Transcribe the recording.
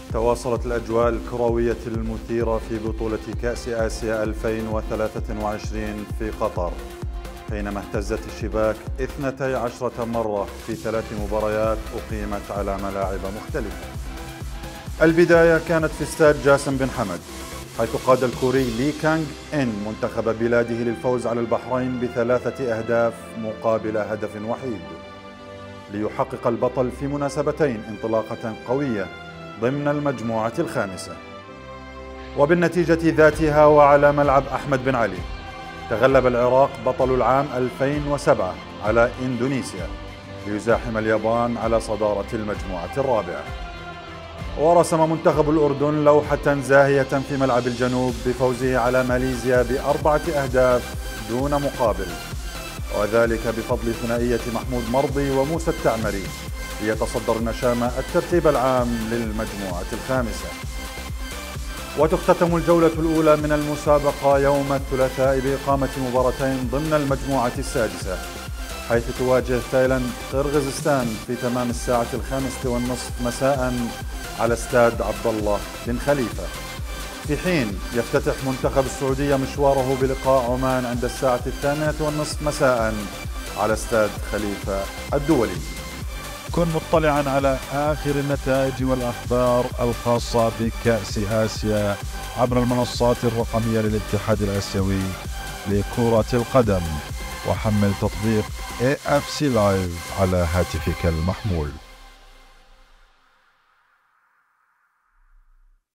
تواصلت الأجواء الكروية المثيرة في بطولة كأس آسيا 2023 في قطر، حينما اهتزت الشباك 12 مرة في 3 مباريات أقيمت على ملاعب مختلفة. البداية كانت في استاد جاسم بن حمد، حيث قاد الكوري لي كانغ إن منتخب بلاده للفوز على البحرين ب3 أهداف مقابل هدف وحيد، ليحقق البطل في مناسبتين انطلاقة قوية ضمن المجموعة الخامسة. وبالنتيجة ذاتها وعلى ملعب أحمد بن علي، تغلب العراق بطل العام 2007 على إندونيسيا ليزاحم اليابان على صدارة المجموعة الرابعة. ورسم منتخب الأردن لوحة زاهية في ملعب الجنوب بفوزه على ماليزيا ب4 أهداف دون مقابل، وذلك بفضل ثنائية محمود مرضي وموسى التعمري، ليتصدر النشامة الترتيب العام للمجموعة الخامسة. وتختتم الجولة الأولى من المسابقة يوم الثلاثاء بإقامة مباراتين ضمن المجموعة السادسة، حيث تواجه تايلاند قرغيزستان في تمام الساعة 5:30 مساء على استاد عبد الله بن خليفة، في حين يفتتح منتخب السعودية مشواره بلقاء عمان عند الساعة 8:30 مساء على استاد خليفة الدولي. كن مطلعا على آخر النتائج والأخبار الخاصة بكأس آسيا عبر المنصات الرقمية للاتحاد الآسيوي لكرة القدم، وحمل تطبيق AFC Live على هاتفك المحمول.